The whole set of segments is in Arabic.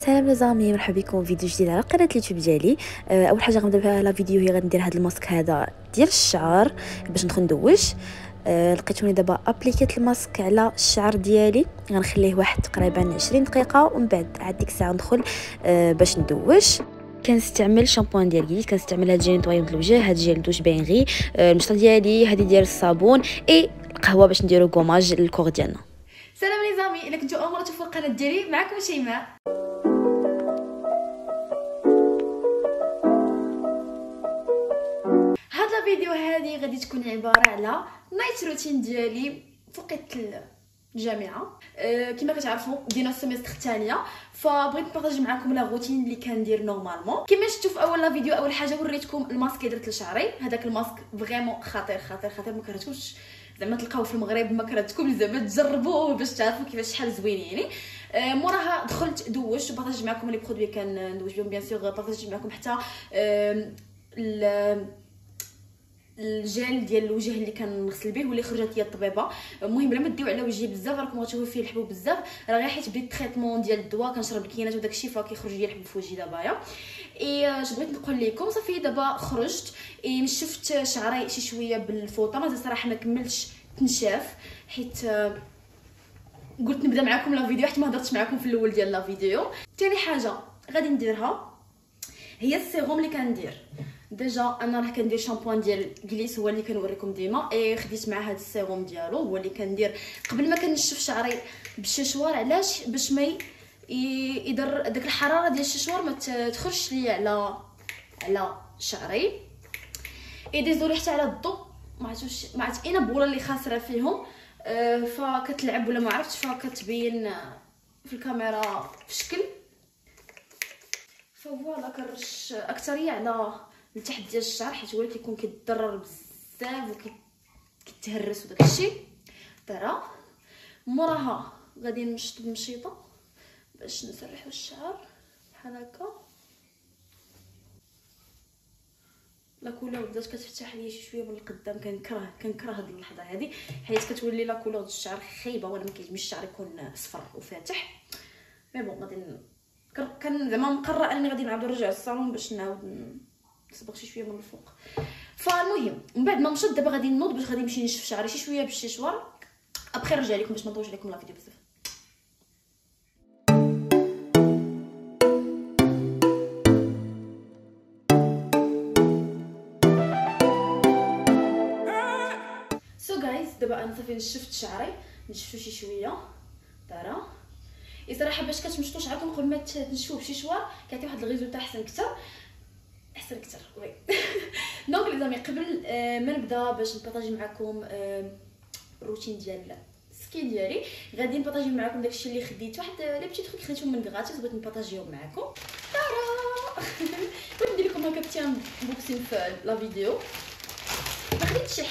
سلام لزامي، مرحبا بكم في فيديو جديد على قناه اليوتيوب ديالي. اول حاجه غنبدا بها لا فيديو هي غندير هذا الماسك هذا ديال الشعر باش ندخل ندوش. لقيتوني دابا ابليكيت الماسك على الشعر ديالي، غنخليه واحد تقريبا 20 دقيقه ومن بعد عاد ديك الساعه ندخل باش ندوش. كنستعمل شامبوان ديال كيليت، كنستعمل هاد جيل نطويون الوجه، هاد جيل دوش بينغي، المشطه ديالي هادي ديال الصابون اي القهوه باش نديرو كوماج للكور ديالنا. سلام لي زامي، الا كنتو اول مره تشوفوا القناه ديالي معكم شيماء. هاد الفيديو هذه غادي تكون عباره على نايت روتين ديالي فوقت الجامعه. كما كتعرفوا دينا السيمستر الثانيه، فبغيت نبارطاجي معكم لا روتين اللي كندير نورمالمون. كما شفتوا في اول فيديو، اول حاجه وريتكم الماسك اللي درت لشعري. هذاك الماسك فريمون خطير خطير خطير، ما كرهتوش زعما تلقاوه في المغرب، ما كرهتكم زعما تجربوه باش تعرفوا كيفاش شحال زوين يعني. موراها دخلت دوشت وبارطاجيت معكم لي برودوي كندوش بهم، بيان سور بارطاجيت معكم حتى الجل ديال الوجه اللي كنغسل به واللي خرجت ليا الطبيبه. المهم بلا ما ديو على وجهي بزاف، راكم غتشوفوا فيه الحبوب بزاف، راه غير حيت بديت التريتمون ديال الدواء كنشرب الكينات وداك الشيء فكيخرج ليا الحبوب في وجهي دابا. اش بغيت نقول لكم، صافي دابا خرجت نشفت شعري شي شويه بالفوطه، مازال صراحه ما كملتش تنشاف حيت قلت نبدا معكم لا فيديو حيت ما هضرتش معكم في الاول ديال لا فيديو. ثاني حاجه غادي نديرها هي السيروم اللي كندير. ديجا انا راه كندير شامبوان ديال كليس هو اللي كنوريكم ديما، خديت مع هذا السيروم ديالو هو اللي كندير قبل ما كنشف شعري بالششوار. علاش؟ باش ما يضر داك الحراره ديال الششوار ما تخرجش ليا على شعري. ديزولي حتى على الضو، ما عرفتش اين بوله اللي خاسره فيهم، فكتلعب ولا ما عرفتش، فكتبين في الكاميرا في شكل. فوالا كنرش اكثريه على لتحت ديال الشعر حيت هو كيكون كيتضرر بزاف وكيتهرس وداك الشيء. ترى موراها غادي نمشط بمشيطه باش نسرحوا الشعر بحال هكا. لا كولور بدات كتفتح ليا شي شويه من القدام، كنكره هاد اللحظه هذه حيت كتولي لا كولور ديال الشعر خايبه، وانا ما كيعجبنيش الشعر يكون صفر وفاتح. مي بون غادي كان زعما مقرره اني غادي نعاود نرجع للصالون باش نعاود نصبغ شي شويه من الفوق. فالمهم من بعد ما مشيت دابا غادي نوض باش غادي نمشي نشف شعري شي شويه بالشيشوار، ابخي نرجع لكم باش ما نطولش عليكم لا فيديو بزاف. سو جايز دابا انا صافي نشفت شعري، نشفتو شي شويه. ترى صراحه باش كتمشطوا شعركم قبل ما تنشفوه بشيشوار كيعطي واحد الريزولطا احسن كثر وي. دونك لي زامي قبل ما نبدا باش نبارطاجي معكم الروتين ديال السكين ديالي، غادي نبارطاجي معكم داكشي اللي خديت، واحد لي بيتي تروك خديتهم من غاتيس بغيت نبارطاجيهم معكم. بغيت ندير لكم هكا بتي انبوكسين في لا فيديو. ما خديتش شي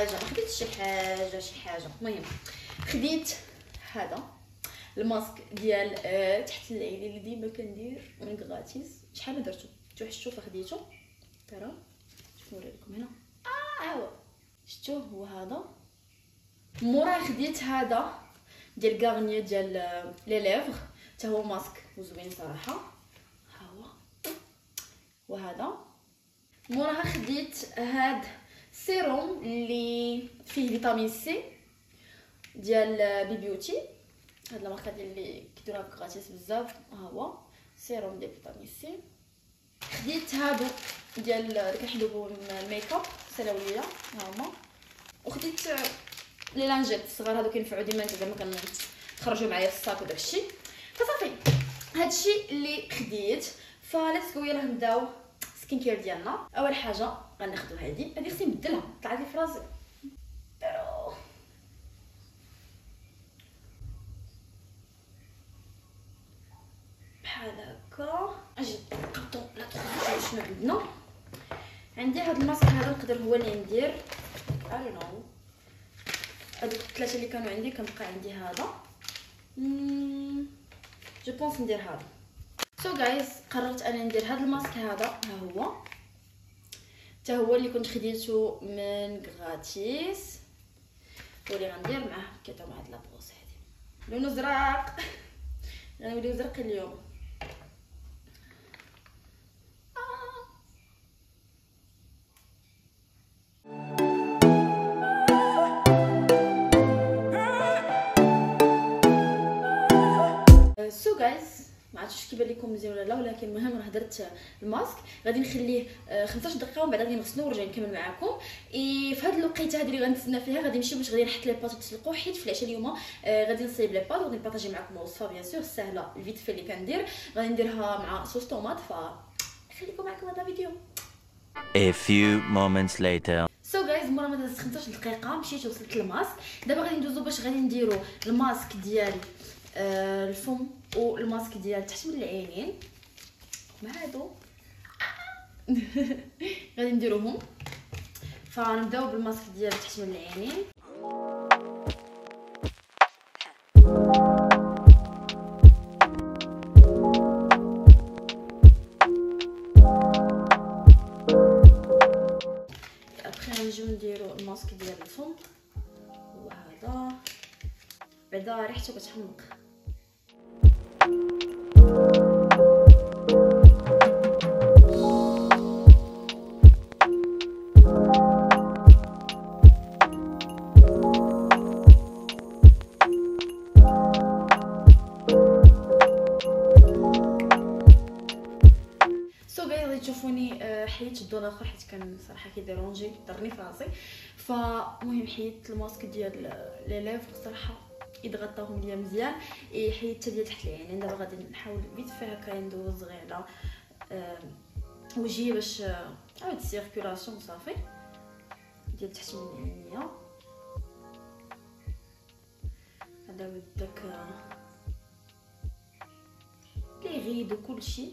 حاجه. المهم خديت هذا الماسك ديال تحت العين اللي ديما كندير من غاتيس. شحال درتو؟ شفتو فخديتو. ترى شوفوا لكم هنا شفتوه هو هذا. مورا خديت هذا ديال غارنيer ديال لي ليفغ، حتى هو ماسك وزوين صراحه. ها هو وهذا. موراها خديت هاد سيروم اللي فيه فيتامين سي ديال بي بيوتي، هاد الماركه ديال اللي كيديروها بكراتيس بزاف. ها هو سيروم ديال فيتامين سي. خديت هادو ديال اللي كنحلو الميك اب سالاو ليا ها هما. وخديت لي لانجيت الصغار هادو كينفعوا ديما زعما كنخرجوا معايا في الصاك وداكشي. فصافي هادشي اللي خديت. فليتس جو يلاه نبداو سكين كير ديالنا. اول حاجه غناخذوا هادي خصني نبدلها، طلعت لي فرازي بحال هكا. اجي نقطو لا تخرج شنو عندنا. عندي هاد الماسك هذا نقدر هو اللي ندير اي نو. هادوك الثلاثه اللي كانوا عندي كنبقى عندي هذا. جو بونس ندير هذا. سو جايز قررت انا ندير هاد الماسك هذا. ها هو حتى هو اللي كنت خديته من غاتيس، واللي غندير معاه كيعطيو مع هاد لابروس هادي لونه زرق. غنوليو زرقين اليوم. ما عرفتش كيبان لكم مزيان ولا لا، ولكن المهم راه درت الماسك. غادي نخليه 15 دقيقه ومن بعد غادي نغسلو ونرجع نكمل معكم. في هذه الوقيته هذه اللي غنتسنى فيها غادي نمشيو باش غادي نحط لي باط وتسلقوا، حيت في العشاء اليوم غادي نصايب لي باط وغادي نبارطاجي معكم الوصفه بيان سور سهله الفيت في اللي كندير. غادي نديرها مع صوص طوماط، خليكم معكم هذا الفيديو. A few moments later. سو جايز مورا ما دازت 15 دقيقه مشيت وصلت للماسك. دابا غادي ندوزو باش غادي نديرو الماسك ديال الفم والماسك ديال تحت من العينين مع هادو. غادي نديروهم. فنبداو بالماسك ديال تحت من العينين. نجيو نديرو الماسك ديال الفم، وهذا بعدا ريحته كتحمق. تشوفوني حيت الضوء الاخر حيت كان صراحه كيديرونجي ضرني في راسي. فالمهم حيت الماسك ديال لي ليفر صراحه يتغطاهم ليا مزيان، حيت حتى ديال تحت العينين. دابا غادي نحاول بيت فيها هكا ندوز غير على وجهي باش عاود سيركولاسيون صافي ديال تحت من العينيه. هذا هو داك لي غيد وكلشي.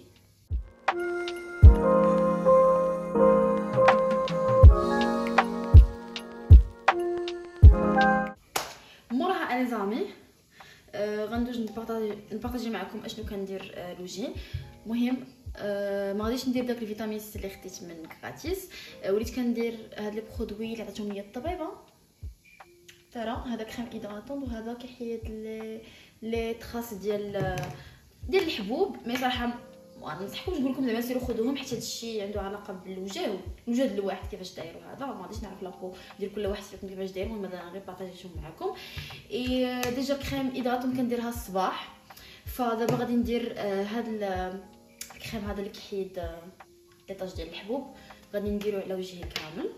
موراها انا زعمي غندوز نبارطاجي معكم اشنو كندير لوجين. المهم ما غاديش ندير داك الفيتامين سي اللي خديت من كراتيس، وليت كندير هاد لي برودوي اللي عطاتهم لي الطبيبه. ترى هذا كريم هيدراتون وهذا كيحيد لي تراس ديال الحبوب. مي صراحه ما ننصحكمش نقول لكم زعما سيروا خذوهم، حيت هادشي عنده علاقه بالوجه ديال الواحد كيفاش داير. وهذا ما غاديش نعرف لابو ديال كل واحد فيكم كيفاش داير. المهم انا غير بارطاجيتهم معكم. ديجا كريم هيدراتون كنديرها الصباح. فدابا غادي ندير هاد الكريم هذا اللي كيحيد لي طاج ديال الحبوب، غادي نديرو على وجهي كامل.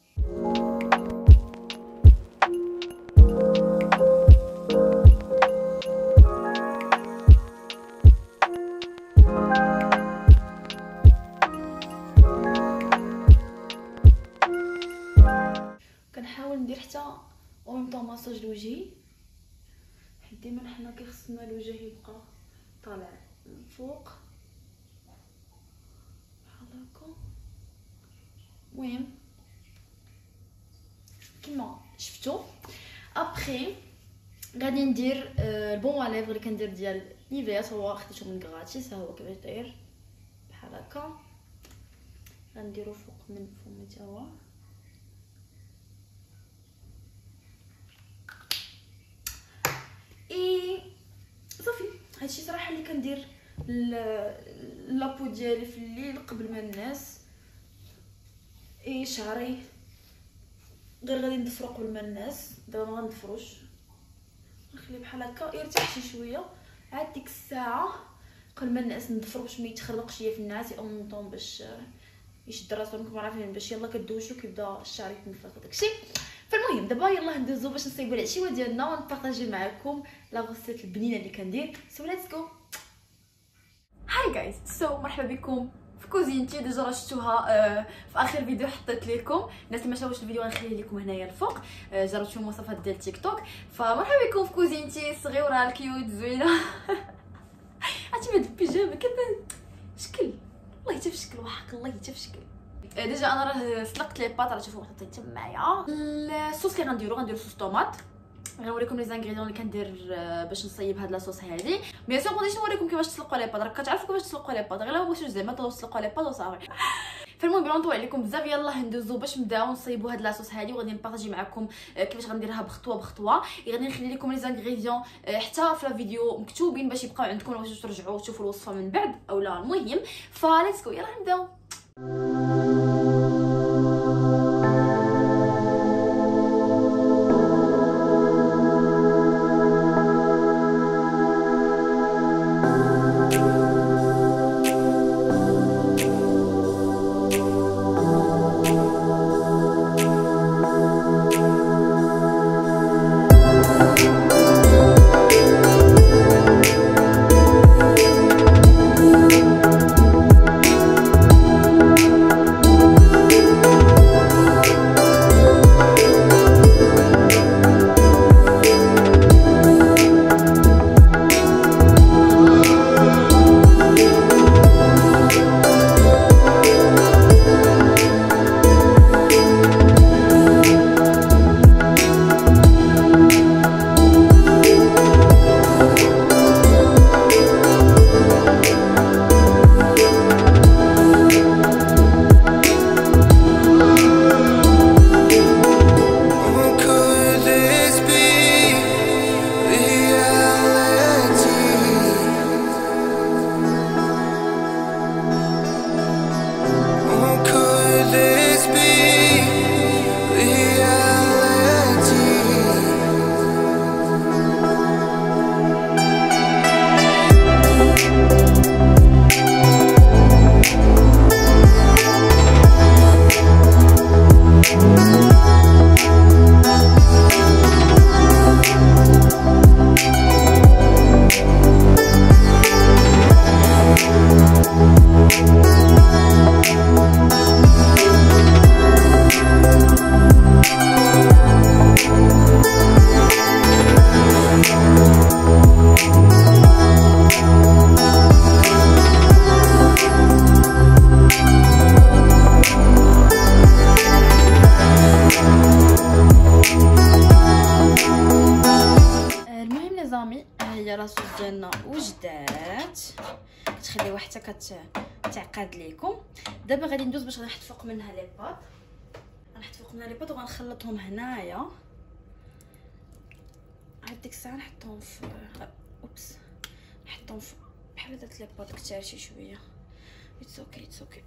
كنحاول ندير حتى اون طون ماساج لوجهي، حيت ديما حنا كيخصنا الوجه يبقى طالع الفوق بحال هكا. المهم كما شفتوا ابخي غادي ندير البون ليفر اللي كندير ديال نيفيا، هو خديته من كراتيس. ها هو كيفاش داير بحال هكا. غنديرو فوق من فمي تا هو. صافي هادشي صراحه اللي كندير لابو ديالي في الليل قبل ما ننعس. شعري غير غادي نضفرو قبل ما ننعس. دابا ما غنضفروش، نخليه بحال هكا يرتاح شي شويه. عاد ديك الساعه قبل ما ننعس نضفرو باش ما يتخربقش ليا في النعاس، او نوض باش يشد راسو. راكم عارفين باش يلا كدوشو كيبدا الشعر يتنفخ وداكشي. فالمهم دابا يلا ندوزو باش نصايبو العشيوه ديالنا ونبارطاجي معكم لا غوسيت البنينه اللي كندير. سو ليتس جو. هاي جايز، مرحبا بكم في كوزينتي. ديجا راه شفتوها في اخر فيديو حطيت لكم. الناس اللي ما شافوش الفيديو غنخليه لكم هنايا الفوق. جربتوا المواصفات ديال تيك توك. فمرحبا بكم في كوزينتي الصغيره الكيوت زوينه. عرفتي هاد البيجامه كيبان شكل والله حتى في شكل وحق الله حتى في شكل. ديجا انا راه سلقت لي باط، راه شوفوا حطيت معايا الصوص اللي غنديرو صوص طوماط. غنوريكم لي زانغريديون اللي كندير باش نصايب هاد لاصوص هادي. بيان سور مغاديش نوريكم كيفاش تسلقوا لي باط، راك كتعرفوا كيفاش تسلقوا لي باط، غير لا بغيتو زعما تسلقوا لي باط وصافي. فالمهم بلا نطول عليكم بزاف، يلاه ندوزو باش نبداو نصايبوا هاد لاصوص هادي. وغادي نبارطاجي معكم كيفاش غنديرها بخطوه بخطوه. غادي نخلي لكم لي زانغريديون حتى في الفيديو مكتوبين باش يبقاو عندكم باش ترجعوا تشوفوا الوصفه من بعد اولا. المهم فليتس جو، يلاه نبداو. هي لاصوص ديالنا وجدات، كتخليوها حتى كتعقد ليكم. دابا غادي ندوز باش غنحط فوق منها لي باط، غنحط فوق منها لي باط وغنخلطهم هنايا. عاد ديك الساعه نحطهم في اوبس، نحطهم بحال درت لي باط كثار شي شويه. اتس اوكي اتس اوكي.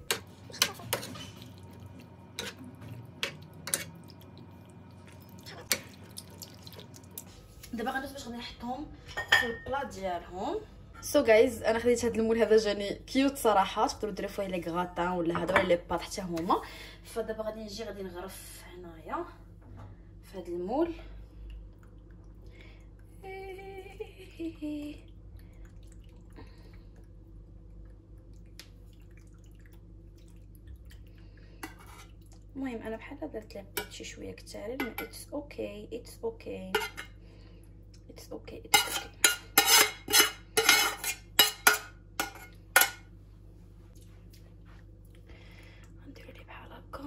دابا غندوز باش غادي نحطهم في البلا ديالهم. سو جايز انا خديت هذا المول، هذا جاني كيوت صراحه، تقدروا ديروا فيه لي غراتان ولا هذا ولا لي باط حتى هما. فدابا غادي نجي غادي نغرف هنايا في هذا المول. المهم انا بحال درت لي باط شي شويه كثار، مي اتس اوكي اتس اوكي اتس اوكي اتس اوكي. غنديرو ليه بحال هكا،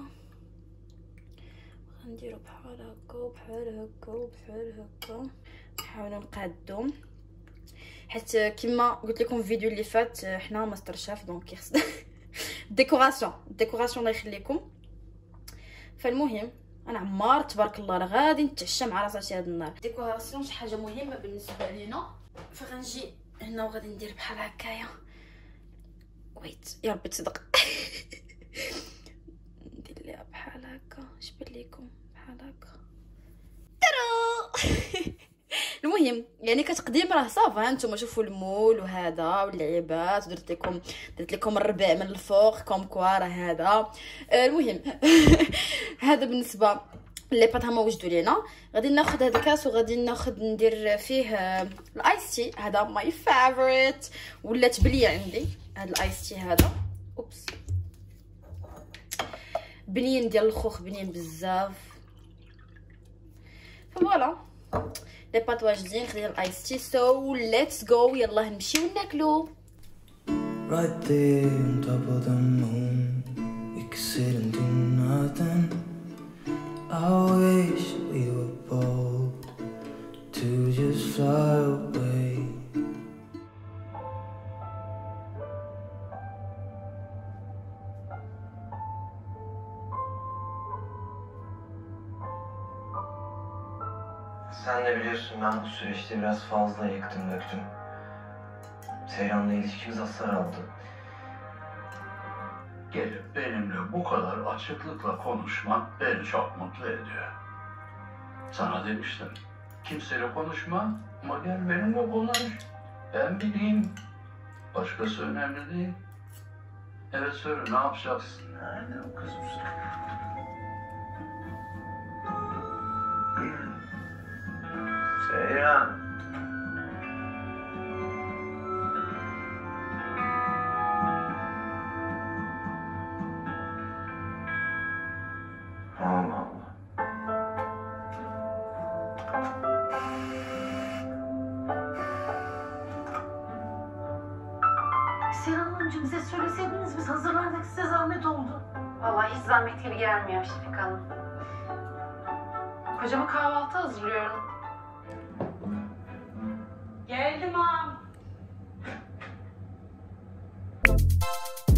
غنديرو بحال هكا وبحال هكا وبحال هكا. نحاولوا نقادو، حيت كما قلت لكم في الفيديو اللي فات حنا ماستر شيف دونك خص ديكوراسيون الله يخليكم. فالمهم انا عمار تبارك الله راه غادي نتعشى مع راساتي هاد النهار. ديكوراسيون شي حاجه مهمه بالنسبه لينا، فغنجي هنا وغادي ندير بحال هكايا. ويت يا ربي تصدق ندير ليها بحال هكا. اش بان ليكم بحال هكا ترى المهم يعني كتقديم راه صافا. هانتوما شوفوا المول وهذا واللعيبات، درت لكم الربع من الفوق كوم كوا راه هذا. المهم هذا بالنسبه لي بات هما وجدوا لينا. غادي ناخذ هذا الكاس وغادي ندير فيه الايس تي. هذا ماي فيفوريت، ولات بليه عندي هذا الايس تي هذا. اوبس بنين ديال الخوخ، بنين بزاف. فوالا لي بات واجدين، خدينا الايس تي. سو ليتس جو، يلاه نمشيو ناكلو. Right there on top of the moon, we could sit and do nothing. I wish we were bold to just fly away. Sen de biliyorsun ben bu süreçte biraz fazla yaktım döktüm. Seyran'la ilişkimiz hasar aldı. Gelip benimle bu kadar açıklıkla konuşman beni çok mutlu ediyor. Sana demiştim, kimseyle konuşma ama gel benimle konuş. Ben bileyim. Başkası önemli değil. Evet söyle, ne yapacaksın? Aynen kızım sen. Seyran. Allah Allah. Seyran Hanımcığım, bize söyleseydiniz biz hazırlardık, size zahmet oldu. Vallahi hiç zahmet gibi gelmiyor Şefika Hanım. Kocama kahvaltı hazırlıyorum. Geldim ağam.